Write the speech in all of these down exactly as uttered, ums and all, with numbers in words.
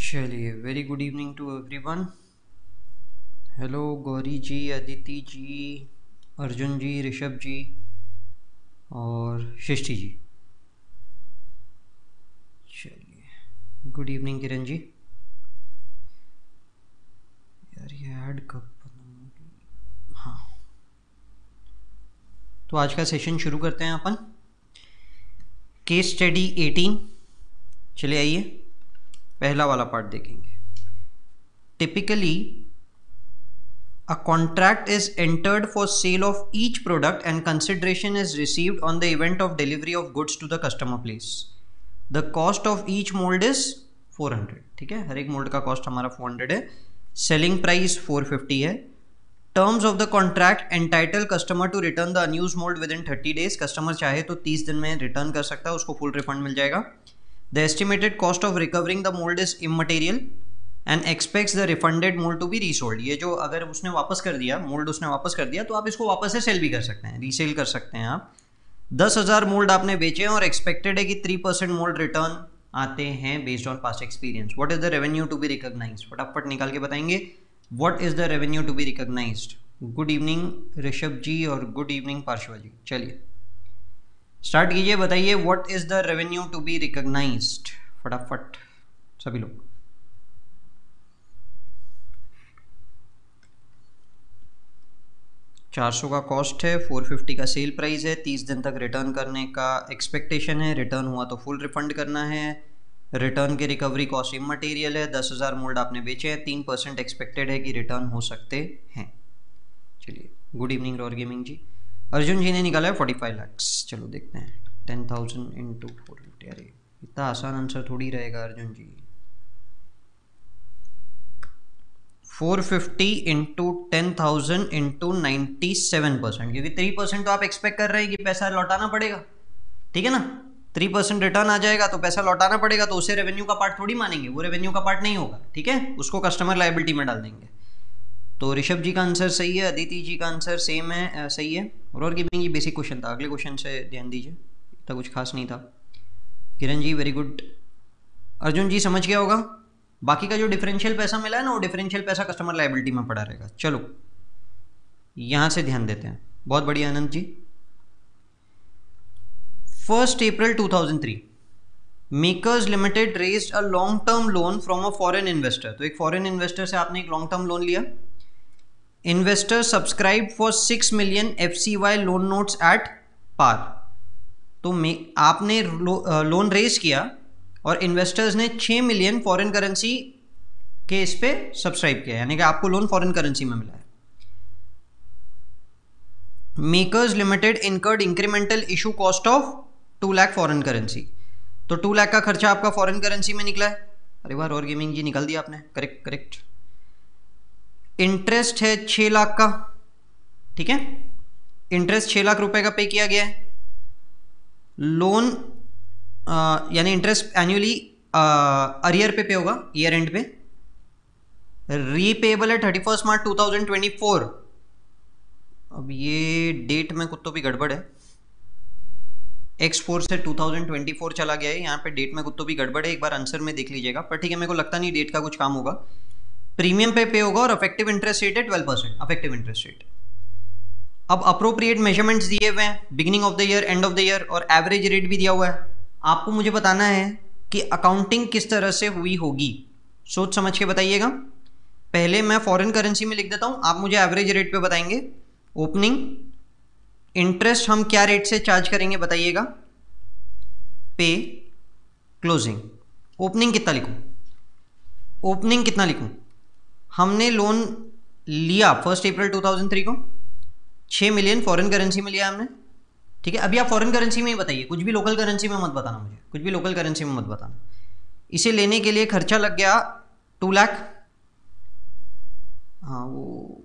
चलिए, very good evening to everyone. Hello Gauri ji, Aditi ji, Arjun ji, Rishabh ji और सृष्टि जी। चलिए, गुड इवनिंग किरण जी। यार ये ऐड कब बनाऊंगी? हाँ, तो आज का सेशन शुरू करते हैं अपन। Case study eighteen. चलिए आइए, पहला वाला पार्ट देखेंगे। Typically a contract is entered for sale of each product and consideration is received on the event of delivery of goods to the customer place. The cost of each mold is four hundred. ठीक है, हर एक mould का cost हमारा four hundred है। Selling price four fifty है। Terms of the contract entitle customer to return the unused mould within thirty days. Customer चाहे तो तीस दिन में रिटर्न कर सकता है, उसको फुल रिफंड मिल जाएगा। The estimated cost of recovering the mould is immaterial and expects the refunded mould to be resold. ये जो अगर उसने वापस कर दिया, मोल्ड उसने वापस कर दिया, तो आप इसको वापस से सेल भी कर सकते हैं, रीसेल कर सकते हैं आप। दस हज़ार मोल्ड आपने बेचे हैं और एक्सपेक्टेड है कि थ्री परसेंट मोल्ड रिटर्न आते हैं based on past experience. What is the revenue to be recognised? फटाफट निकाल के बताएंगे, what is the revenue to be recognised. Good evening Rishabh ji और गुड इवनिंग पार्श्वा जी। चलिए स्टार्ट कीजिए, बताइए what is the revenue to be recognised, फटाफट सभी लोग। चार सौ का कॉस्ट है, फोर फिफ्टी का सेल प्राइस है, तीस दिन तक रिटर्न करने का एक्सपेक्टेशन है, रिटर्न हुआ तो फुल रिफंड करना है, रिटर्न के रिकवरी कॉस्ट इमटेरियल है, दस हज़ार मोल्ड आपने बेचे हैं, तीन परसेंट एक्सपेक्टेड है कि रिटर्न हो सकते हैं। चलिए, good evening Roar Gaming ji. Arjun ji ने निकाला है फोर्टी फाइव लैक्स। चलो देखते हैं, ten thousand into four fifty. अरे इतना आसान आंसर थोड़ी रहेगा Arjun ji. Four fifty into ten thousand into ninety seven percent, क्योंकि थ्री परसेंट तो आप एक्सपेक्ट कर रहे हैं कि पैसा लौटाना पड़ेगा, ठीक है ना। थ्री परसेंट रिटर्न आ जाएगा तो पैसा लौटाना पड़ेगा, तो उसे रेवेन्यू का पार्ट थोड़ी मानेंगे, वो रेवेन्यू का पार्ट नहीं होगा, ठीक है, उसको कस्टमर लायबिलिटी में डाल देंगे। तो ऋषभ जी का आंसर सही है, अदिति जी का आंसर सेम है, आ, सही है। और गिविंग ये बेसिक क्वेश्चन था, अगले क्वेश्चन से ध्यान दीजिए, इतना कुछ खास नहीं था। Kiran ji very good. अर्जुन जी समझ गया होगा, बाकी का जो डिफरेंशियल पैसा मिला है ना, वो डिफरेंशियल पैसा कस्टमर लायबिलिटी में पड़ा रहेगा। चलो यहां से ध्यान देते हैं, बहुत बढ़िया Anand ji. First April two thousand three Makers Limited raised a long term loan from a foreign investor. तो एक फॉरेन इन्वेस्टर से आपने एक लॉन्ग टर्म लोन लिया। Investor subscribe for six million F C Y loan notes at par. तो आपने लो, loan raise किया और इन्वेस्टर्स ने छह मिलियन फॉरेन करेंसी के इस पे सब्सक्राइब किया, यानी कि आपको लोन फॉरेन करेंसी में मिला है। Makers Limited incurred incremental issue cost of two lakh foreign currency. तो टू लाख का खर्चा आपका फॉरेन करेंसी में निकला है। अरे वाह, और गेमिंग जी निकाल दिया आपने, करेक्ट करेक्ट। इंटरेस्ट है छह लाख का, ठीक है, इंटरेस्ट छह लाख रुपए का पे किया गया है। लोन यानी इंटरेस्ट एनुअली अरियर पे पे होगा, ईयर एंड पे। रीपेबल है thirty first March two thousand twenty four. अब ये डेट में कुछ तो भी गड़बड़ है, एक्स फोर से टू थाउजेंड ट्वेंटी फोर चला गया है, यहाँ पे डेट में कुछ तो भी गड़बड़ है, एक बार आंसर में देख लीजिएगा, पर ठीक है, मेरे को लगता नहीं डेट का कुछ काम होगा। प्रीमियम पे पे होगा और अफेक्टिव इंटरेस्ट रेट है twelve percent, effective interest rate. अब अप्रोप्रिएट मेजरमेंट्स दिए हुए हैं, beginning of the year, end of the year, और एवरेज रेट भी दिया हुआ है। आपको मुझे बताना है कि अकाउंटिंग किस तरह से हुई होगी, सोच समझ के बताइएगा। पहले मैं फॉरेन करेंसी में लिख देता हूं, आप मुझे एवरेज रेट पे बताएंगे। ओपनिंग इंटरेस्ट हम क्या रेट से चार्ज करेंगे बताइएगा, पे क्लोजिंग। ओपनिंग कितना लिखूं, ओपनिंग कितना लिखूं? हमने लोन लिया first April two thousand three को, छह मिलियन फॉरेन करेंसी में लिया हमने, ठीक है। अभी आप फॉरेन करेंसी में ही बताइए, कुछ भी लोकल करेंसी में मत बताना मुझे, कुछ भी लोकल करेंसी में मत बताना। इसे लेने के लिए खर्चा लग गया टू लाख, हाँ वो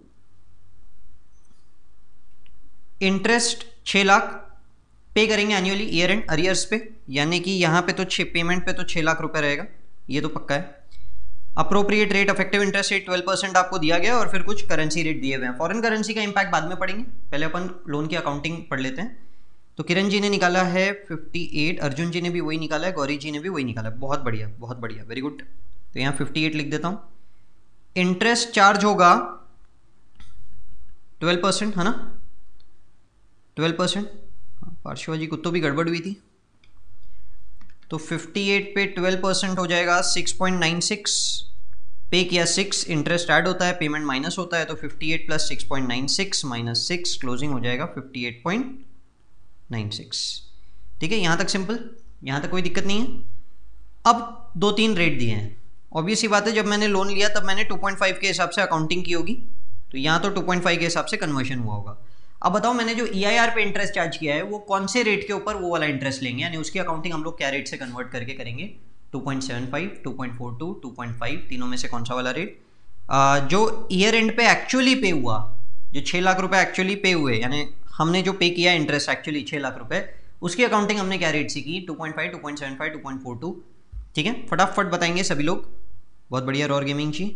इंटरेस्ट छह लाख पे करेंगे एनुअली ईयर एंड अरियर्स पे, यानी कि यहाँ पे तो छः पेमेंट पे तो छः लाख रुपए रहेगा, ये तो पक्का है। Appropriate rate effective interest rate twelve percent आपको दिया गया, और फिर कुछ करेंसी रेट दिए हुए हैं। फॉरेन करेंसी का इंपैक्ट बाद में पढ़ेंगे, पहले अपन लोन की अकाउंटिंग पढ़ लेते हैं। तो किरण जी ने निकाला है फिफ्टी एट, अर्जुन जी ने भी वही निकाला है, गौरी जी ने भी वही निकाला है। बहुत बढ़िया बहुत बढ़िया, वेरी गुड। तो यहाँ फिफ्टी एट लिख देता हूँ। इंटरेस्ट चार्ज होगा ट्वेल्व परसेंट, है ना, ट्वेल्व परसेंट। पार्शिवा जी कुछ तो भी गड़बड़ हुई थी, तो फिफ्टी एट पे ट्वेल्व परसेंट हो जाएगा सिक्स पॉइंट नाइन सिक्स। पे किया सिक्स, इंटरेस्ट ऐड होता है, पेमेंट माइनस होता है, तो fifty eight plus six point nine six minus six, closing हो जाएगा fifty eight point nine six. ठीक है, यहाँ तक सिंपल, यहाँ तक कोई दिक्कत नहीं है। अब दो तीन रेट दिए हैं, ऑब्वियस ही बात है, जब मैंने लोन लिया तब मैंने टू पॉइंट फाइव के हिसाब से अकाउंटिंग की होगी, तो यहाँ तो टू पॉइंट फाइव के हिसाब से कन्वर्शन हुआ होगा। अब बताओ मैंने जो ई आई आर पे इंटरेस्ट चार्ज किया है वो कौन से रेट के ऊपर वो वाला इंटरेस्ट लेंगे, यानी उसकी अकाउंटिंग हम लोग क्या रेट से कन्वर्ट करके करेंगे, two point seven five, two point four two, two point five, तीनों में से कौन सा वाला रेट आ, जो ईयर एंड पे एक्चुअली पे हुआ, जो छः लाख रुपए एक्चुअली पे हुए, यानी हमने जो पे किया इंटरेस्ट एक्चुअली छः लाख रुपए, उसकी अकाउंटिंग हमने क्या रेट से की, two point five, two point seven five, two point four two. ठीक है, फटाफट बताएंगे सभी लोग। बहुत बढ़िया रॉर गेमिंग जी,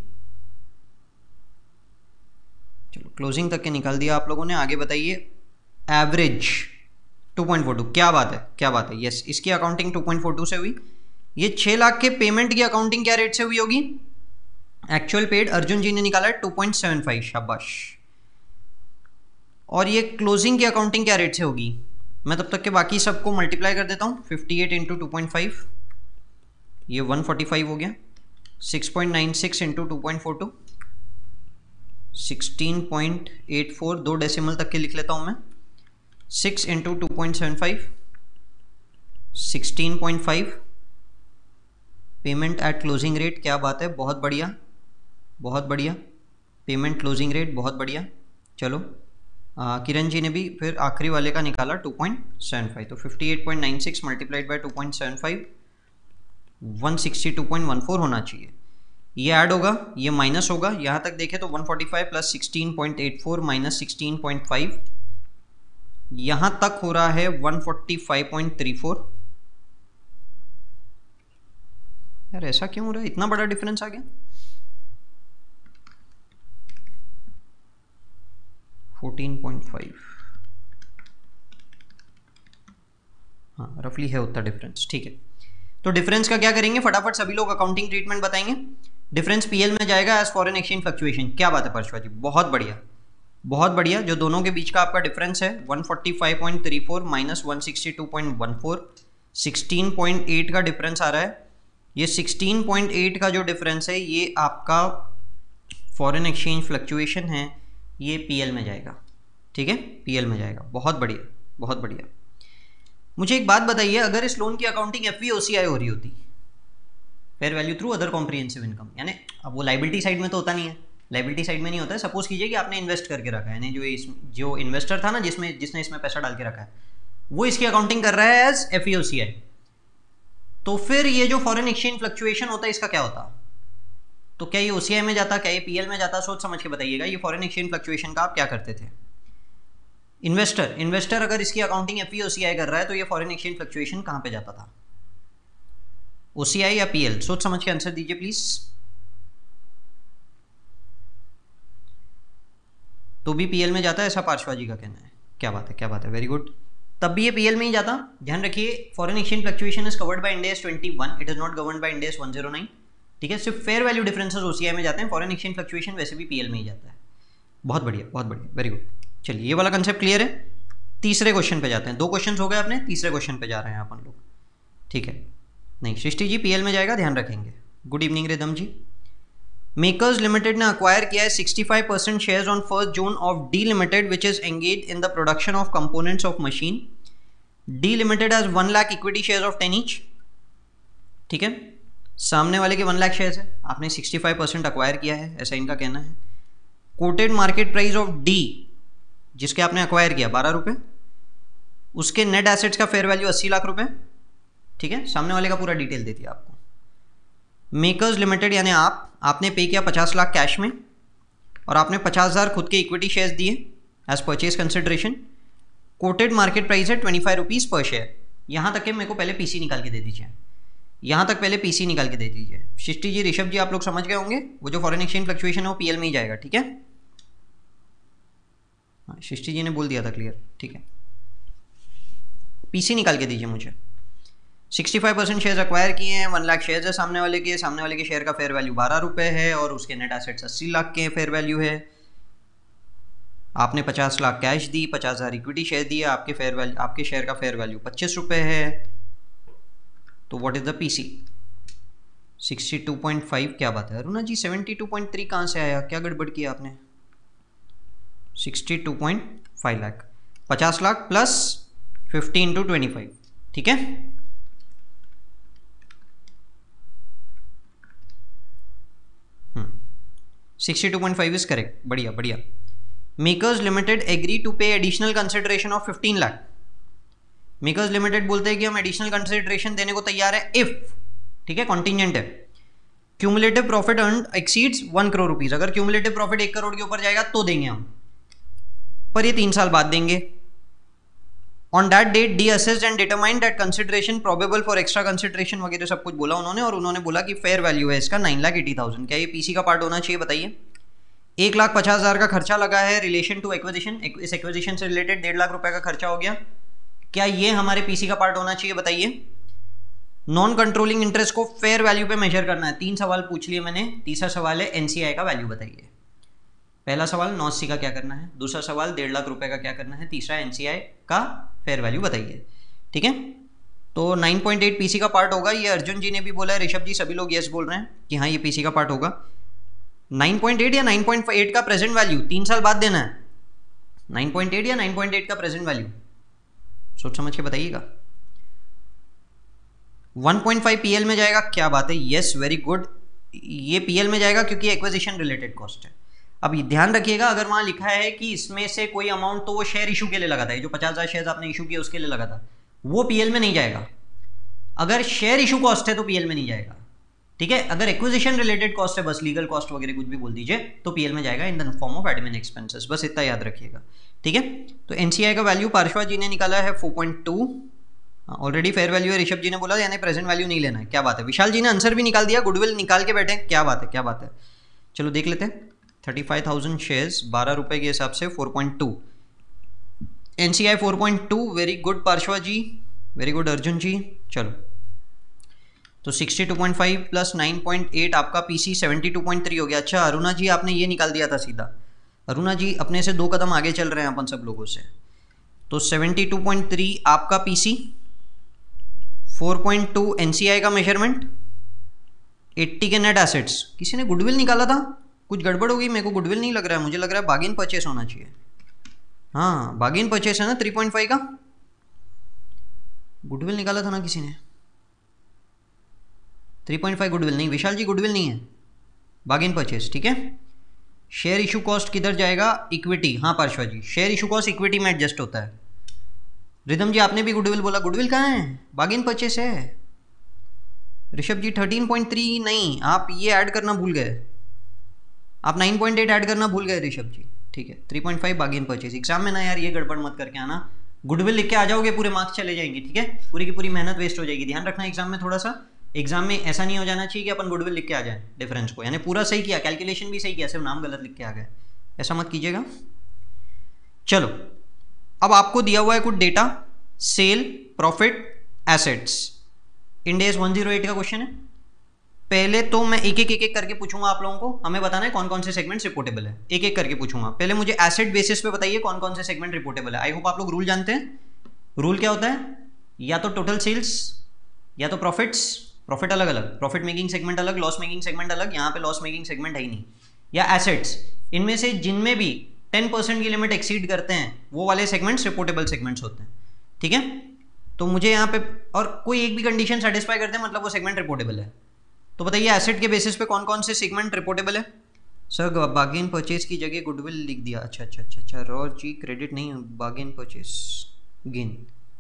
चलो क्लोजिंग तक के निकाल दिया आप लोगों ने। आगे बताइए, average two point four two, क्या बात है, क्या बात है, यस, इसकी accounting two point four two से हुई। ये छः लाख के पेमेंट की अकाउंटिंग क्या रेट से हुई होगी, एक्चुअल पेड अर्जुन जी ने निकाला है टू पॉइंट सेवन फाइव, शाबाश। और ये क्लोजिंग की अकाउंटिंग क्या रेट से होगी, मैं तब तक के बाकी सबको मल्टीप्लाई कर देता हूँ, fifty eight into two point five, ये वन फोर्टी फाइव हो गया, six point nine six into two point four two, sixteen point eight four, दो डेसिमल तक के लिख लेता हूँ मैं, six into two point seven five, sixteen point five, payment at closing rate, क्या बात है, बहुत बढ़िया, बहुत बढ़िया, पेमेंट क्लोजिंग रेट, बहुत बढ़िया। चलो आ, किरण जी ने भी फिर आखिरी वाले का निकाला टू पॉइंट सेवन फाइव, तो fifty eight point nine six multiplied by two point seven five, one sixty two point one four होना चाहिए। ये ऐड होगा, ये माइनस होगा, यहाँ तक देखें तो one forty five plus sixteen point eight four minus sixteen point five, यहाँ तक हो रहा है one forty five point three four. यार ऐसा क्यों हो रहा है, इतना बड़ा डिफरेंस आ गया, फोर्टीन पॉइंट फाइव, हाँ रफली है उतना डिफरेंस। ठीक है, तो डिफरेंस का क्या करेंगे, फटाफट सभी लोग अकाउंटिंग ट्रीटमेंट बताएंगे। डिफरेंस पीएल में जाएगा एज फॉरेन एक्सचेंज फ्लक्चुएशन, क्या बात है परशुआ जी, बहुत बढ़िया, बहुत बढ़िया। जो दोनों के बीच का आपका डिफरेंस है one forty five point three four minus one sixty two point one four, sixteen point eight का डिफरेंस आ रहा है। ये सिक्सटीन पॉइंट एट का जो डिफरेंस है ये आपका फॉरेन एक्सचेंज फ्लक्चुएशन है, ये पीएल में जाएगा। ठीक है, पीएल में जाएगा, बहुत बढ़िया, बहुत बढ़िया। मुझे एक बात बताइए, अगर इस लोन की accounting F V O C I हो रही होती, fair value through other comprehensive income, यानी अब वो लाइबिलिटी साइड में तो होता नहीं है, लाइबिलिटी साइड में नहीं होता है। सपोज कीजिए कि आपने इन्वेस्ट करके रखा है, यानी जो इस जो इन्वेस्टर था ना, जिसमें जिसने इसमें पैसा डाल के रखा है, वो इसकी अकाउंटिंग कर रहा है एज एफ ई ओ सी आई, तो फिर ये जो फॉरेन एक्सचेंज फ्लक्चुएशन होता है इसका क्या होता, तो क्या ये ओ सी आई में जाता, क्या ये पी एल में जाता, सोच समझ के बताइएगा। ये फॉरेन एक्सचेंज फ्लक्चुएशन का आप क्या करते थे, इन्वेस्टर इन्वेस्टर अगर इसकी अकाउंटिंग एफ ई ओ सी आई कर रहा है तो ये फॉरेन एक्सचेंज फ्लक्चुएशन कहाँ पे जाता था, ओ सी आई या पी एल, सोच समझ के आंसर दीजिए प्लीज। तो भी पी एल में जाता है, ऐसा पार्शवा जी का कहना है, क्या बात है, क्या बात है, वेरी गुड। तब भी ये पी एल में ही जाता, ध्यान रखिए। Foreign exchange fluctuation is covered by Ind AS twenty one, it is not governed by Ind AS one zero nine. ठीक है, सिर्फ fair value differences O C I में जाते हैं, फॉरेन एक्सचेंज फ्लक्चुएशन वैसे भी पी एल में ही जाता है। बहुत बढ़िया, बहुत बढ़िया, वेरी गुड। चलिए ये वाला कंसेप्ट क्लियर है। तीसरे क्वेश्चन पे जाते हैं, दो क्वेश्चन हो गए अपने, तीसरे क्वेश्चन पे जा रहे हैं अपन लोग। ठीक है, नहीं सृष्टि जी पीएल में जाएगा, ध्यान रखेंगे। Good evening Rhythm ji. Makers Limited ने अक्वायर किया है sixty five percent shares on first June of D Limited which is engage in the production of components of machine. D Limited has one lakh equity shares of ten each. ठीक है, सामने वाले के one lakh shares है, आपने sixty five percent acquire किया है, ऐसा इनका कहना है। Quoted market price of D जिसके आपने अक्वायर किया बारह रुपये, उसके नेट एसेट्स का फेयर वैल्यू अस्सी लाख रुपए। ठीक है, सामने वाले का पूरा डिटेल दे दिया आपको। मेकर्स लिमिटेड यानी आप आपने पे किया पचास लाख कैश में और आपने पचास हज़ार खुद के इक्विटी शेयर्स दिए as purchase consideration. Quoted market price है twenty five rupees per share. यहाँ तक के मेरे को पहले पीसी निकाल के दे दीजिए, यहाँ तक पहले पीसी निकाल के दे दीजिए। सृष्टि जी, ऋषभ जी, आप लोग समझ गए होंगे, वो जो फॉरेन एक्सचेंज फ्लक्चुएशन है वो पीएल में ही जाएगा। ठीक है, हाँ सृष्टि जी ने बोल दिया था क्लियर। ठीक है, पीसी निकाल के दीजिए मुझे। पैंसठ परसेंट शेयर्स अक्वायर किए हैं, वन लाख शेयर्स है सामने वाले के, सामने वाले के शेयर का फेयर वैल्यू बारह रुपए है और उसके नेट एसेट्स अस्सी लाख के फेयर वैल्यू है। आपने पचास लाख कैश दी, पचास हज़ार इक्विटी शेयर दिया, आपके फेयर वैल्यू आपके शेयर का फेयर वैल्यू पच्चीस रुपये है। तो व्हाट इज द पीसी? बासठ पॉइंट पाँच। क्या बात है अरुणा जी, बहत्तर पॉइंट तीन कहाँ से आया? क्या गड़बड़ किया आपने? बासठ पॉइंट पाँच लाख, पचास lakh plus fifty into twenty five, ठीक है। हम्म बासठ पॉइंट पाँच इज करेक्ट, बढ़िया बढ़िया। Makers Limited agree to pay additional consideration of पंद्रह लाख। मेकर्स लिमिटेड बोलते हैं कि हम एडिशनल कंसिडरेशन देने को तैयार है इफ, ठीक है, कॉन्टिजेंट है, cumulative profit earn exceeds one crore rupees. अगर क्यूमुलेटिव प्रॉफिट एक करोड़ के ऊपर जाएगा तो देंगे हम, पर ये तीन साल बाद देंगे। On that date D assessed and determined that consideration probable for extra consideration वगैरह सब कुछ बोला उन्होंने, और उन्होंने बोला कि फेयर वैल्यू है इसका नाइन लाख एटी थाउजेंड। क्या ये पीसी का पार्ट होना चाहिए बताइए? एक लाख पचास हज़ार का खर्चा लगा है रिलेशन टू एक्विजिशन, इस एक्विजिशन से रिलेटेड डेढ़ लाख रुपए का खर्चा हो गया। क्या ये हमारे पीसी का पार्ट होना चाहिए बताइए? नॉन कंट्रोलिंग इंटरेस्ट को फेयर वैल्यू पे मेजर करना है। तीन सवाल पूछ लिए मैंने। तीसरा सवाल है एनसीआई का वैल्यू बताइए। पहला सवाल नॉसी का क्या करना है, दूसरा सवाल डेढ़ लाख रुपए का क्या करना है, तीसरा एनसीआई का फेयर वैल्यू बताइए, ठीक है। तो नाइन पॉइंट एट पीसी का पार्ट होगा। ये अर्जुन जी ने भी बोला है, ऋषभ जी, सभी लोग यस बोल रहे हैं कि हाँ ये पीसी का पार्ट होगा। नाइन पॉइंट एट या नाइन पॉइंट एट का प्रेजेंट वैल्यू तीन साल बाद देना है। नाइन पॉइंट एट या नाइन पॉइंट एट का प्रेजेंट वैल्यू सोच समझ के बताइएगा। वन पॉइंट फाइव पीएल में जाएगा, क्या बात है, यस वेरी गुड। ये पीएल में जाएगा क्योंकि एक्विजिशन रिलेटेड कॉस्ट है। अब ध्यान रखिएगा, अगर वहां लिखा है कि इसमें से कोई अमाउंट तो वो शेयर इशू के लिए लगा था, जो पचास हजार शेयर आपने इशू किया उसके लिए लगा था, वो पीएल में नहीं जाएगा। अगर शेयर इशू कॉस्ट है तो पीएल में नहीं जाएगा, ठीक है। अगर एक्विजिशन रिलेटेड कॉस्ट है, बस लीगल कॉस्ट वगैरह कुछ भी बोल दीजिए, तो पीएल में जाएगा in the form of admin expenses. बस इतना याद रखिएगा, ठीक है। तो एनसीआई का वैल्यू पार्श्वा जी ने निकाला है four point two. Already fair value है, ऋषभ जी ने बोला, यानी प्रेजेंट वैल्यू नहीं लेना है। क्या बात है, विशाल जी ने आंसर भी निकाल दिया, गुडविल निकाल के बैठे, क्या बात है क्या बात है। चलो देख लेते हैं। थर्टी फाइव थाउजेंड शेयर्स बारह रुपए के हिसाब से four point two, NCI four point two. Very good Parshva ji, very good Arjun ji. चलो तो sixty two point five plus nine point eight आपका PC seventy two point three हो गया। अच्छा अरुणा जी, आपने ये निकाल दिया था सीधा। अरुणा जी अपने से दो कदम आगे चल रहे हैं अपन सब लोगों से। तो सेवेंटी टू पॉइंट थ्री आपका PC, four point two NCI का मेजरमेंट, एट्टी के नेट एसेट्स। किसी ने गुडविल निकाला था, कुछ गड़बड़ हो गई, मेरे को गुडविल नहीं लग रहा है, मुझे लग रहा है बागिन परचेस होना चाहिए। हाँ बागिन परचेस है ना, थ्री पॉइंट फाइव का गुडविल निकाला था ना किसी ने। थ्री पॉइंट फाइव गुडविल नहीं, विशाल जी गुडविल नहीं है, बागिन परचेस, ठीक है। शेयर इशू कॉस्ट किधर जाएगा? इक्विटी। हाँ Parshva ji, share issue cost equity में एडजस्ट होता है। रिदम जी आपने भी गुडविल बोला, गुडविल कहाँ है? बागिन परचेस है। Rishabh ji thirteen point three नहीं, आप ये ऐड करना भूल गए, आप नाइन पॉइंट एट ऐड करना भूल गए ऋषभ जी, ठीक है। Three point five bargain purchase. Exam में ना यार ये गड़बड़ मत करके आना, गुडविल लिख के आ जाओगे पूरे मार्क्स चले जाएंगे, ठीक है, पूरी की पूरी मेहनत वेस्ट हो जाएगी। ध्यान रखना एग्जाम में थोड़ा सा, एग्जाम में ऐसा नहीं हो जाना चाहिए कि अपन गुडविल लिख के आ जाए डिफरेंस को, यानी पूरा सही किया, कैलकुलेशन भी सही किया, सिर्फ नाम गलत लिख के आ गए, ऐसा मत कीजिएगा। चलो अब आपको दिया हुआ है कुछ data, sale, profit, assets. Ind AS one zero eight का क्वेश्चन है। पहले तो मैं एक एक एक एक करके पूछूंगा आप लोगों को, हमें बताना है कौन कौन से सेगमेंट्स रिपोर्टेबल है, एक एक करके पूछूंगा। पहले मुझे एसेट बेसिस पे बताइए कौन कौन से सेगमेंट रिपोर्टेबल है। आई होप आप लोग रूल जानते हैं। रूल क्या होता है? या तो टोटल सेल्स, या तो प्रॉफिट्स, प्रॉफिट अलग अलग, प्रॉफिट मेकिंग सेगमेंट अलग, लॉस मेकिंग सेगमेंट अलग, यहाँ पे लॉस मेकिंग सेगमेंट है ही नहीं, या एसेट्स। इनमें से जिनमें भी टेन परसेंट की लिमिट एक्सीड करते हैं वो वाले सेगमेंट्स रिपोर्टेबल सेगमेंट्स होते हैं, ठीक है। तो मुझे यहाँ पे और कोई एक भी कंडीशन सेटिस्फाई करते हैं मतलब वो सेगमेंट रिपोर्टेबल है। तो बताइए एसेट के बेसिस पे कौन कौन से सेगमेंट रिपोर्टेबल है? सर बार्गेन परचेज की जगह गुडविल लिख दिया। अच्छा अच्छा अच्छा अच्छा रॉ जी क्रेडिट नहीं, bargain purchase gain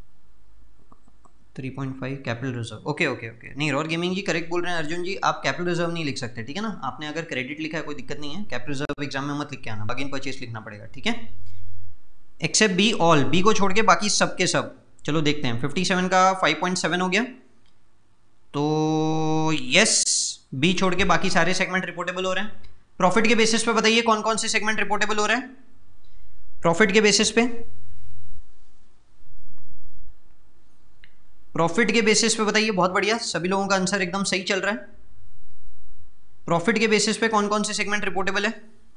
three point five capital reserve. Okay okay okay, नहीं रॉर गेमिंग जी करेक्ट बोल रहे हैं। अर्जुन जी आप कैपिटल रिजर्व नहीं लिख सकते, ठीक है ना। आपने अगर क्रेडिट लिखा है कोई दिक्कत नहीं है, कैपिटल रिजर्व एग्जाम में मत लिख के आना, बार्गेन परचेज लिखना पड़ेगा, ठीक है। एक्सेप्ट बी ऑल, बी को छोड़ के बाकी सब के सब। चलो देखते हैं, फिफ्टी सेवन का फाइव पॉइंट सेवन हो गया, तो यस बी छोड़ के बाकी सारे सेगमेंट रिपोर्टेबल हो रहे हैं। प्रॉफिट के बेसिस पे बताइए कौन कौन से सेगमेंट रिपोर्टेबल हो रहे हैं प्रॉफिट के बेसिस पे। प्रॉफिट के बेसिस पे बताइए, बहुत बढ़िया, सभी लोगों का आंसर एकदम सही चल रहा है। प्रॉफिट के बेसिस पे कौन कौन से सेगमेंट रिपोर्टेबल है?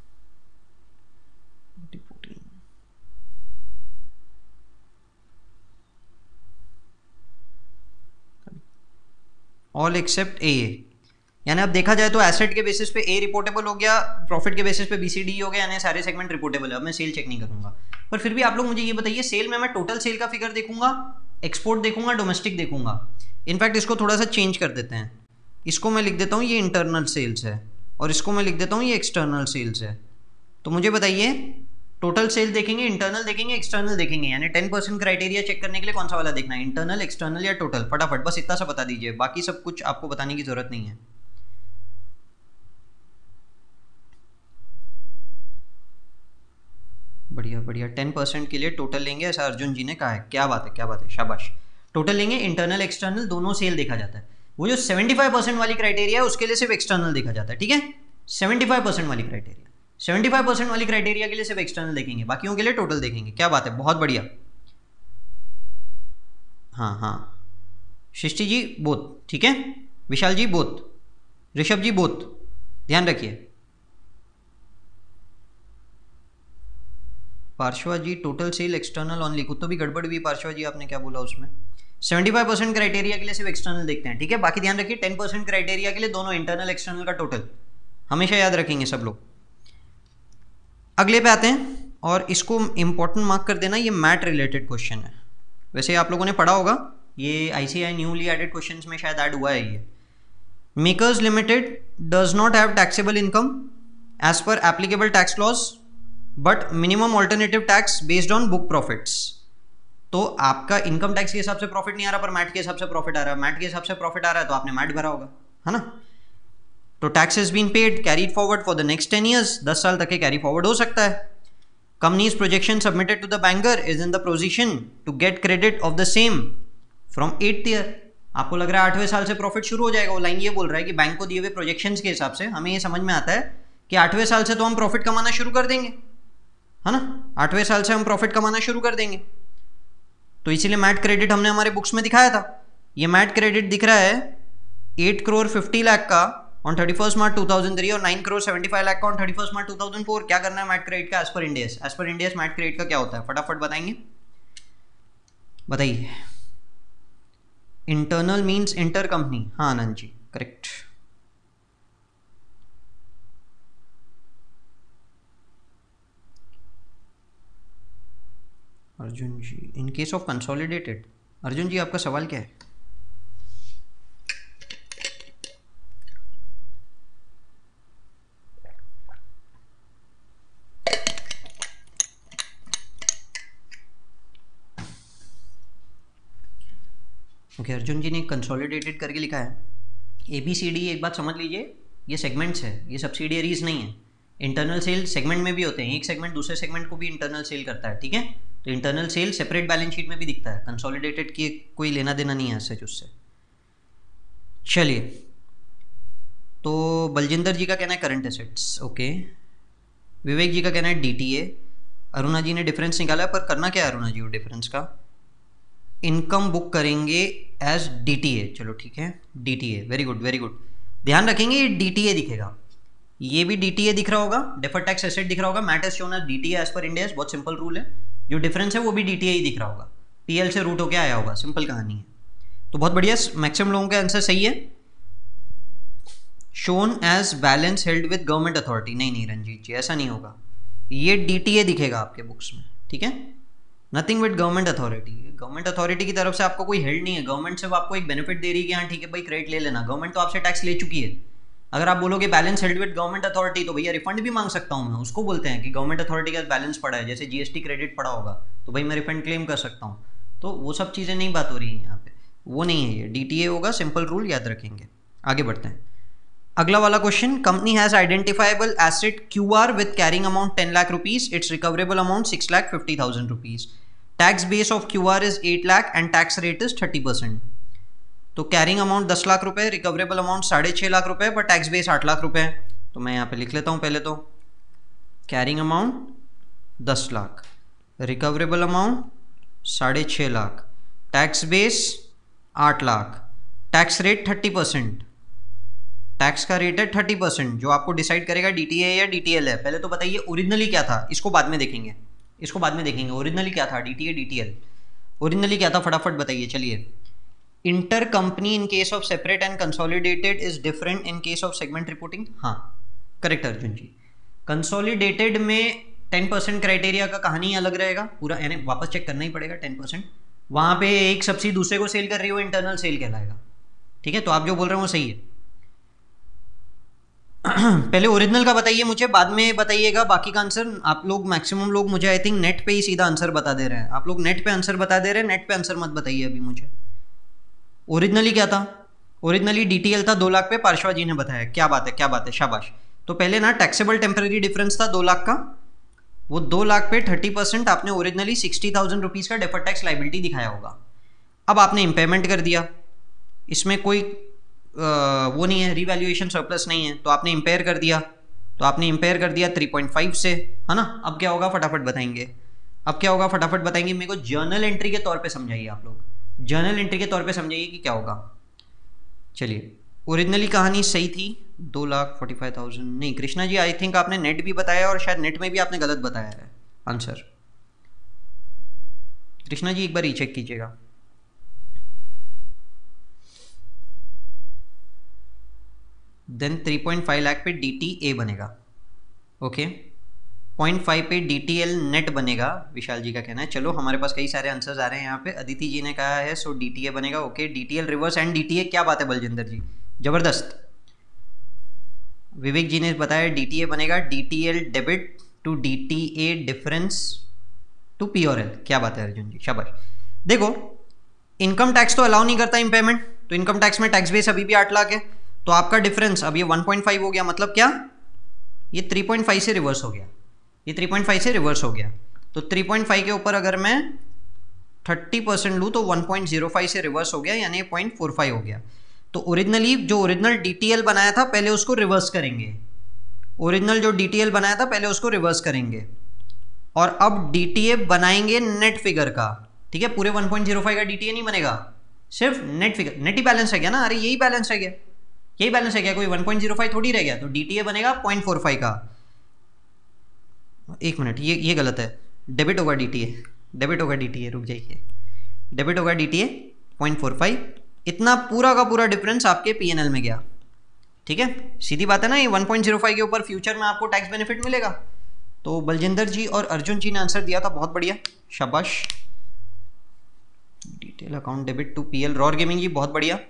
ऑल एक्सेप्ट ए, यानी अब देखा जाए तो एसेट के बेसिस पे ए रिपोर्टेबल हो गया, प्रॉफिट के बेसिस पे बीसीडी हो गया, यानी सारे सेगमेंट रिपोर्टेबल है। अब मैं सेल चेक नहीं करूंगा, पर फिर भी आप लोग मुझे ये बताइए, सेल में मैं टोटल सेल का फिगर देखूंगा, एक्सपोर्ट देखूंगा, डोमेस्टिक देखूंगा। इनफैक्ट इसको थोड़ा सा चेंज कर देते हैं, इसको मैं लिख देता हूँ ये इंटरनल सेल्स है, और इसको मैं लिख देता हूँ ये एक्सटर्नल सेल्स है। तो मुझे बताइए, टोटल सेल देखेंगे, इंटरनल देखेंगे, एक्सटर्नल देखेंगे, यानी टेन परसेंट क्राइटेरिया चेक करने के लिए कौन सा वाला देखना है, इंटरनल, एक्सटर्नल या टोटल? फटाफट बस इतना सा बता दीजिए, बाकी सब कुछ आपको बताने की जरूरत नहीं है। बढ़िया बढ़िया, टेन परसेंट के लिए टोटल लेंगे ऐसा अर्जुन जी ने कहा है, क्या बात है क्या बात है, शाबाश। टोटल लेंगे, इंटरनल एक्सटर्नल दोनों सेल देखा जाता है। वो जो सेवेंटी फाइव परसेंट वाली क्राइटेरिया है उसके लिए सिर्फ एक्सटर्नल देखा जाता है, ठीक है? सेवेंटी फाइव परसेंट वाली क्राइटेरिया, सेवेंटी फाइव परसेंट वाली क्राइटेरिया के लिए सिर्फ एक्सटर्नल देखेंगे, बाकियों के लिए टोटल देखेंगे। क्या बात है, बहुत बढ़िया। हाँ हाँ, सृष्टि जी बोथ, ठीक है, विशाल जी बोथ, ऋषभ जी बोथ, ध्यान रखिए। Parshva ji total sale external only, कुछ तो भी गड़बड़ भी पार्श्वा जी, आपने क्या बोला उसमें? सेवेंटी फाइव परसेंट क्राइटेरिया के लिए सिर्फ एक्सटर्नल देखते हैं, ठीक है? बाकी ध्यान रखिए, टेन परसेंट क्राइटेरिया के लिए दोनों इंटरनल एक्सटर्नल का टोटल हमेशा याद रखेंगे सब लोग। अगले पे आते हैं, और इसको इंपॉर्टेंट मार्क कर देना, ये मैट रिलेटेड क्वेश्चन है। वैसे आप लोगों ने पढ़ा होगा, ये आईसीआई न्यूली एडेड क्वेश्चंस में शायद ऐड हुआ है ये। Makers limited does not have taxable income as per applicable tax laws but minimum alternative tax based on book profits. तो आपका इनकम टैक्स के हिसाब से प्रॉफिट नहीं आ रहा, पर मैट के हिसाब से प्रॉफिट आ रहा है, मैट के हिसाब से प्रॉफिट आ रहा है तो आपने मैट भरा होगा, है ना? तो tax has been paid carried forward for the next ten years, दस साल तक के कैरी फॉरवर्ड हो सकता है। Companies projection submitted to the banker is in the position to get credit of the same from eighth year. आपको लग रहा है आठवें साल से प्रॉफिट शुरू हो जाएगा, वो लाइन ये बोल रहा है कि बैंक को दिए हुए प्रोजेक्शंस के हिसाब से हमें ये समझ में आता है कि आठवें साल से तो हम प्रॉफिट कमाना शुरू कर देंगे, है ना? आठवें साल से हम प्रॉफिट कमाना शुरू कर देंगे, तो इसीलिए मैट क्रेडिट हमने हमारे बुक्स में दिखाया था। ये मैट क्रेडिट दिख रहा है एट करोड़ फिफ्टी लाख का on thirty first March two thousand three और nine crore seventy five lakh का on thirty first March two thousand four. क्या करना है मैट क्रेडिट का as per Ind AS? As per Ind AS MAT credit का क्या होता है, फटाफट बताएंगे, बताइए। इंटरनल मीन्स इंटर कंपनी, हाँ Anand ji correct. Arjun ji, in case of consolidated, Arjun ji आपका सवाल क्या है? ओके okay, अर्जुन जी ने कंसोलिडेटेड करके लिखा है। ए बी सी डी, एक बात समझ लीजिए, ये सेगमेंट्स है, ये सब्सिडियरीज नहीं है। इंटरनल सेल सेगमेंट में भी होते हैं, एक सेगमेंट दूसरे सेगमेंट को भी इंटरनल सेल करता है, ठीक है? तो internal sale separate balance sheet में भी दिखता है, कंसोलिडेटेड की कोई लेना देना नहीं है ऐसे उससे। चलिए, तो बलजिंदर जी का कहना है current assets, okay. Vivek ji का कहना है डीटीए। अरुणा जी ने डिफरेंस निकाला है, पर करना क्या है अरुणा जी वो डिफरेंस का? इनकम बुक करेंगे एज डीटीए, चलो ठीक है, DTA, very good very good. ध्यान रखेंगे ये डीटीए दिखेगा, ये भी डीटीए दिख रहा होगा, डेफर्ड टैक्स एसेट दिख रहा होगा, MAT as shown as DTA as per India, बहुत सिंपल रूल है। जो डिफरेंस है वो भी डीटीए ही दिख रहा होगा, पीएल से रूट होके आया होगा, सिंपल कहानी है। तो बहुत बढ़िया, मैक्सिमम लोगों का आंसर सही है। Shown as balance held with government authority, नहीं नहीं रंजीत जी ऐसा नहीं होगा, ये डीटीए दिखेगा आपके बुक्स में, ठीक है? Nothing with government authority, government authority की तरफ से आपको कोई हेल्ड नहीं है, गवर्नमेंट सिर्फ आपको एक बेनिफिट दे रही है कि हाँ ठीक है भाई क्रेडिट ले लेना, गवर्नमेंट तो आपसे टैक्स ले चुकी है। अगर आप बोलोगे balance held with government authority, तो भैया रिफंड भी मांग सकता हूँ मैं, उसको बोलते हैं कि गवर्नमेंट अथॉरिटी का बैलेंस पड़ा है, जैसे जीएसटी क्रेडिट पड़ा होगा तो भाई मैं रिफंड क्लेम कर सकता हूँ। तो वो सब चीज़ें नहीं बात हो रही है यहाँ पे, वो नहीं है, ये डीटीए होगा, सिंपल रूल याद रखेंगे। आगे बढ़ते हैं, अगला वाला question. Company has identifiable asset Q R with carrying amount ten lakh rupees, its recoverable amount six lakh fifty thousand rupees, tax base of Q R is eight lakh and tax rate is thirty percent. तो carrying amount दस लाख रुपए, recoverable amount साढ़े छः लाख रुपए, पर tax base आठ लाख रुपए। तो मैं यहाँ पे लिख लेता हूँ पहले तो, कैरिंग अमाउंट दस लाख, रिकवरेबल अमाउंट साढ़े छः लाख, टैक्स बेस आठ lakh, tax rate thirty percent, tax का रेट है थर्टी परसेंट, जो आपको डिसाइड करेगा डीटीए या डीटीएल है। पहले तो बताइए ओरिजिनली क्या था, इसको बाद में देखेंगे, इसको बाद में देखेंगे। ओरिजिनली क्या था, डीटीए डीटीएल, ओरिजिनली क्या था, फटाफट बताइए। चलिए, inter company in case of separate and consolidated is different in case of segment reporting. हाँ करेक्ट अर्जुन जी। कंसोलिडेटेड में टेन परसेंट क्राइटेरिया का कहानी अलग रहेगा पूरा, यानी वापस चेक करना ही पड़ेगा टेन परसेंट। वहाँ पे एक सब्सिडी दूसरे को सेल कर रही हो, इंटरनल सेल कहलाएगा। ठीक है, तो आप जो बोल रहे हो वो सही है। पहले ओरिजिनल का बताइए मुझे, बाद में बताइएगा बाकी का आंसर। आप लोग मैक्सिमम लोग मुझे आई थिंक नेट पे ही सीधा आंसर बता दे रहे हैं। आप लोग नेट पे आंसर बता दे रहे हैं, नेट पे आंसर मत बताइए अभी मुझे। ओरिजिनली क्या था, ओरिजिनली डीटीएल था दो लाख पे, पार्शवा जी ने बताया। क्या बात है, क्या बात है, शाबाश। तो पहले ना टैक्सेबल टेम्पररी डिफरेंस था दो लाख का, वो दो लाख पे थर्टी परसेंट आपने ओरिजिनली सिक्सटी थाउजेंड रुपीज़ का डेफर्ड टैक्स लाइबिलिटी दिखाया होगा। अब आपने इम्पेयरमेंट कर दिया, इसमें कोई आ, वो नहीं है, रिवैल्यूएशन सरप्लस नहीं है, तो आपने इम्पेयर कर दिया, तो आपने इम्पेयर कर दिया थ्री पॉइंट फाइव से, है ना। अब क्या होगा फटाफट बताएंगे, अब क्या होगा फटाफट बताएंगे। मेरे को जर्नल एंट्री के तौर पे समझाइए, आप लोग जर्नल एंट्री के तौर पे समझाइए कि क्या होगा। चलिए, ओरिजिनली कहानी सही थी, दो लाख फोर्टी फाइव थाउजेंड नहीं कृष्णा जी, आई थिंक आपने नेट भी बताया और शायद नेट में भी आपने गलत बताया है आंसर। कृष्णा जी एक बार रीचेक कीजिएगा। Then three point five lakh पे डी टी ए बनेगा, ओके। पॉइंट फाइव पे डी टी एल नेट बनेगा, विशाल जी का कहना है। चलो हमारे पास कई सारे आंसर्स आ रहे हैं यहाँ पे। अदिति जी ने कहा है सो डी टी ए बनेगा, okay. D T L reverse and D T A, क्या बात है बलजिंदर जी, जबरदस्त। विवेक जी ने बताया डी टी ए बनेगा, D T L debit to D T A difference to P और एल, क्या बात है अर्जुन जी, शाबाश। देखो इनकम टैक्स तो अलाउ नहीं करता इम्पेयरमेंट, तो इनकम टैक्स में टैक्स बेस अभी भी आठ लाख है, तो आपका डिफरेंस अब ये वन पॉइंट फाइव हो गया, मतलब क्या, ये थ्री पॉइंट फाइव से रिवर्स हो गया, ये थ्री पॉइंट फाइव से रिवर्स हो गया। तो थ्री पॉइंट फाइव के ऊपर अगर मैं थर्टी परसेंट लूँ तो वन पॉइंट जीरो फाइव से रिवर्स हो गया, यानी पॉइंट फोर फाइव हो गया। तो ओरिजिनली जो ओरिजिनल डीटीएल बनाया था पहले उसको रिवर्स करेंगे, ओरिजिनल जो डीटीएल बनाया था पहले उसको रिवर्स करेंगे, और अब डीटीए बनाएंगे नेट फिगर का। ठीक है, पूरे वन पॉइंट जीरो फाइव का डीटीए नहीं बनेगा, सिर्फ नेट फिगर। नेट ही बैलेंस है क्या ना, अरे यही बैलेंस है क्या, यही बैलेंस है क्या, कोई वन पॉइंट जीरो फाइव थोड़ी रह गया। तो डीटीए बनेगा पॉइंट फोर फाइव का। एक मिनट, ये ये गलत है, डेबिट होगा डीटीए, डेबिट होगा डीटीए, रुक जाइए, डेबिट होगा डीटीए पॉइंट फोर फाइव। इतना पूरा का पूरा डिफरेंस आपके पीएनएल में गया। ठीक है, सीधी बात है ना, ये वन पॉइंट जीरो फाइव के ऊपर फ्यूचर में आपको टैक्स बेनिफिट मिलेगा। तो बलजिंदर जी और अर्जुन जी ने आंसर दिया था, बहुत बढ़िया, शाबाश। Detail account debit to PL, Roar Gaming ji बहुत बढ़िया,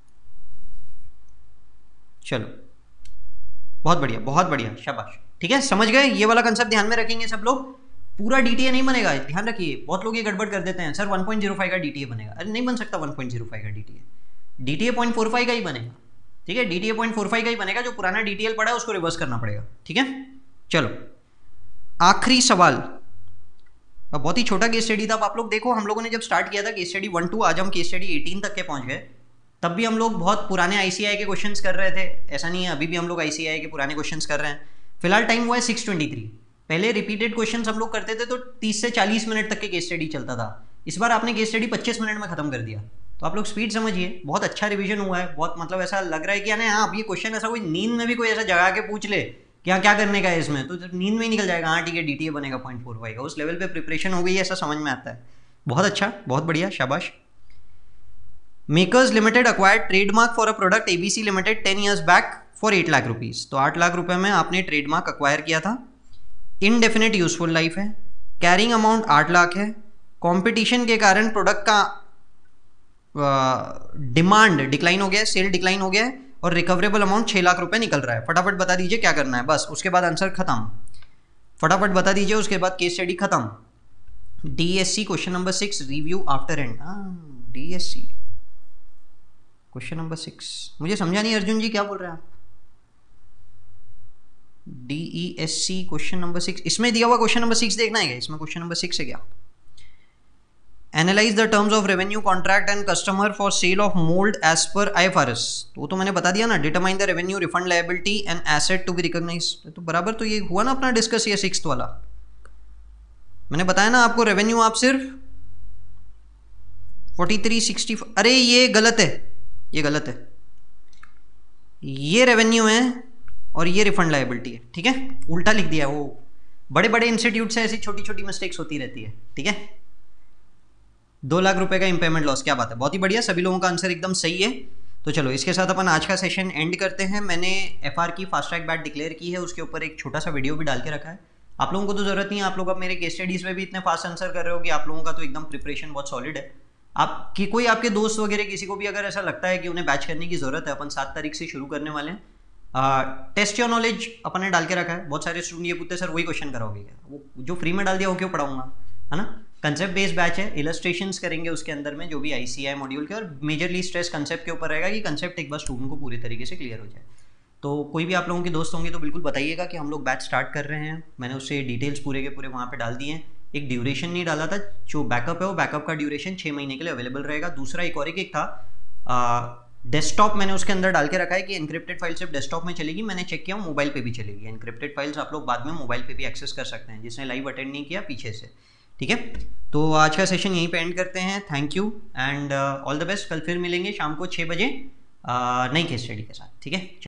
चलो बहुत बढ़िया, बहुत बढ़िया, शाबाश। ठीक है, समझ गए, ये वाला कंसेप्ट ध्यान में रखेंगे सब लोग। पूरा डीटीए नहीं बनेगा, ध्यान रखिए, बहुत लोग ये गड़बड़ कर देते हैं, sir one point zero five का डीटीए बनेगा। अरे नहीं बन सकता वन पॉइंट जीरो फाइव का DTA, DTA point four five का ही बनेगा। ठीक है, डीटीए पॉइंट फोर फाइव का ही बनेगा, जो पुराना डीटीएल पड़ा है उसको रिवर्स करना पड़ेगा। ठीक है, चलो आखिरी सवाल, अब बहुत ही छोटा केस स्टडी था। अब आप लोग देखो, हम लोगों ने जब स्टार्ट किया था केस स्टडी वन टू, आज हम केस स्टडी एटीन तक के पहुंच गए। तब भी हम लोग बहुत पुराने आईसीआई के क्वेश्चंस कर रहे थे, ऐसा नहीं है, अभी भी हम लोग आईसीआई के पुराने क्वेश्चंस कर रहे हैं। फिलहाल टाइम हुआ है सिक्स ट्वेंटी थ्री। पहले रिपीटेड क्वेश्चंस हम लोग करते थे तो तीस से चालीस मिनट तक के केस स्टडी चलता था, इस बार आपने केस स्टडी पच्चीस मिनट में खत्म कर दिया। तो आप लोग स्पीड समझिए, बहुत अच्छा रिवीजन हुआ है, बहुत मतलब ऐसा लग रहा है कि यानी हाँ, अब ये क्वेश्चन ऐसा कोई नींद में भी कोई ऐसा जगा के पूछ ले क्या क्या करने का है इसमें, तो नींद में ही निकल जाएगा, हाँ ठीक है डीटीए बनेगा पॉइंट फोर फाइव का, उस लेवल पे प्रिपरेशन हो गई है, ऐसा समझ में आता है। बहुत अच्छा, बहुत बढ़िया, शाबाश। Makers limited acquired trademark for a product ABC limited ten years back for eight lakh rupees. तो आठ लाख रुपए में आपने ट्रेडमार्क अक्वायर किया था, इनडेफिनेट यूजफुल लाइफ है, कैरिंग अमाउंट आठ लाख है, कंपटीशन के कारण प्रोडक्ट का डिमांड uh, डिक्लाइन हो गया है, सेल डिक्लाइन हो गया है, और रिकवरेबल अमाउंट छः लाख रुपए निकल रहा है। फटाफट बता दीजिए क्या करना है, बस उसके बाद आंसर खत्म। फटाफट बता दीजिए, उसके बाद केस स्टडी खत्म। DSC question number six, review after end. DSC question number six, मुझे समझा नहीं अर्जुन जी क्या बोल रहे हैं आप। डीईएससी क्वेश्चन नंबर सिक्स, इसमें दिया हुआ क्वेश्चन नंबर सिक्स देखना है क्या, इसमें क्वेश्चन नंबर सिक्स है क्या। Analyse the terms of revenue contract and customer for sale of mould as per IFRS. तो वो तो मैंने बता दिया ना, determine the revenue refund liability and asset to be recognised. तो बराबर तो ये हुआ ना अपना डिस्कस, ये सिक्स्थ वाला मैंने बताया ना आपको। रेवेन्यू आप सिर्फ फोर्टी थ्री सिक्सटी, अरे ये गलत है, ये गलत है, ये रेवेन्यू है और ये रिफंड लायबिलिटी है, ठीक है, उल्टा लिख दिया। वो बड़े बड़े इंस्टीट्यूट से ऐसी छोटी छोटी मिस्टेक्स होती रहती है, ठीक है। दो लाख रुपए का इम्पेयरमेंट लॉस, क्या बात है, बहुत ही बढ़िया, सभी लोगों का आंसर एकदम सही है। तो चलो इसके साथ अपन आज का सेशन एंड करते हैं। मैंने एफआर की फास्ट ट्रैक बैट डिक्लेयर की है, उसके ऊपर एक छोटा सा वीडियो भी डाल के रखा है। आप लोगों को तो जरूरत नहीं है, आप लोग अब मेरे केस स्टडीज में भी इतने फास्ट आंसर कर रहे हो कि आप लोगों का तो एकदम प्रिपरेशन बहुत सॉलिड है। आपकी कोई आपके दोस्त वगैरह किसी को भी अगर ऐसा लगता है कि उन्हें बैच करने की जरूरत है, अपन सात तारीख से शुरू करने वाले हैं। टेस्ट योर नॉलेज अपन ने डाल के रखा है। बहुत सारे स्टूडेंट ये पूछते सर वही क्वेश्चन कराओगे क्या, वो जो फ्री में डाल दिया वो क्यों पढ़ाऊंगा, है ना। कंसेप्ट बेस्ड बैच है, इलस्ट्रेशंस करेंगे उसके अंदर में जो भी आईसीआई मॉड्यूल के, और मेजरली स्ट्रेस कंसेप्ट के ऊपर रहेगा कि कंसेप्ट एक बार स्टूडेंट को पूरे तरीके से क्लियर हो जाए। तो कोई भी आप लोगों के दोस्त होंगे तो बिल्कुल बताइएगा कि हम लोग बैच स्टार्ट कर रहे हैं। मैंने उससे डिटेल्स पूरे के पूरे वहाँ पे डाल दिए हैं। एक ड्यूरेशन नहीं डाला था, जो बैकअप है वो बैकअप का ड्यूरेशन छः महीने के लिए अवेलेबल रहेगा। दूसरा एक और एक था डेस्कटॉप, मैंने उसके अंदर डाल के रखा है कि एनक्रिप्टेड फाइल सिर्फ डेस्कटॉप में चलेगी। मैंने चेक किया मोबाइल पे भी चलेगी। एनक्रिप्टेड फाइल्स आप लोग बाद में मोबाइल पे भी एक्सेस कर सकते हैं, जिसने लाइव अटेंड नहीं किया पीछे से, ठीक है। तो आज का सेशन यहीं पे एंड करते हैं। Thank you and all the best. कल फिर मिलेंगे शाम को छः बजे नई केस स्टडी के साथ, ठीक है।